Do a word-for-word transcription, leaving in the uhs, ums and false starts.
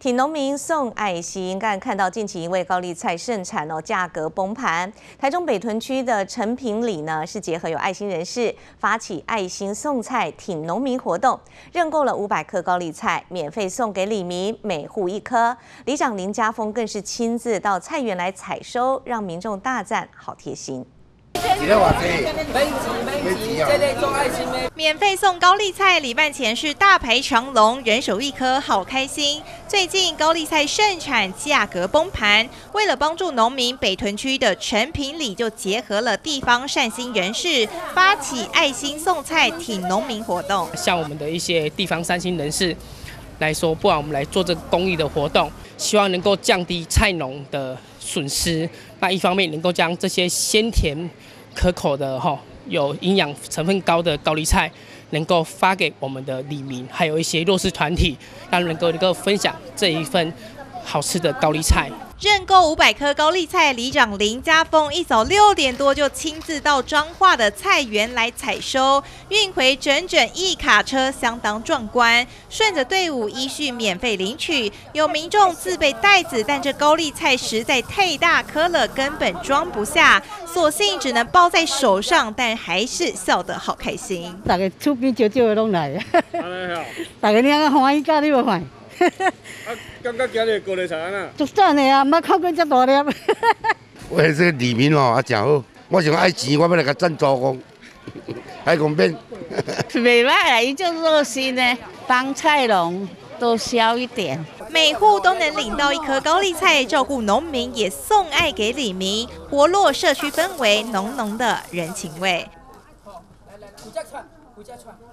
挺农民送爱心，但看到近期因为高丽菜盛产哦，价格崩盘。台中北屯区的陈平里呢，是结合有爱心人士发起爱心送菜挺农民活动，认购了五百颗高丽菜，免费送给里民，每户一颗。里长林家峰更是亲自到菜园来采收，让民众大赞好贴心。 免费送高丽菜，礼拜前是大排长龙，人手一颗，好开心。最近高丽菜盛产，价格崩盘，为了帮助农民，北屯区的陈平里就结合了地方善心人士，发起爱心送菜挺农民活动。 像我们的一些地方善心人士来说，不然我们来做这个公益的活动，希望能够降低菜农的损失。那一方面能够将这些鲜甜可口的哈、有营养成分高的高丽菜，能够发给我们的里民，还有一些弱势团体，让能够能够分享这一份好吃的高丽菜。 认购五百颗高丽菜，里长林家峰一早六点多就亲自到彰化的菜园来采收，运回整整一卡车，相当壮观。顺着队伍依序免费领取，有民众自备袋子，但这高丽菜实在太大颗了，根本装不下，索性只能包在手上，但还是笑得好开心。 大家厝边少少的拢来，大家领欢喜，家你无欢喜。 啊，感觉今日高丽菜安那？ 足赞的啊，毋捌看过遮大粒。 喂，这个里民哦，啊真好。我想爱钱，我要来甲赞助讲，还讲免。 袂歹啦，伊就热心呢，帮菜农多销一点。 每户都能领到一颗高丽菜，照顾农民也送爱给里民，活络社区氛围，浓浓的人情味。来来，胡家串，胡家串。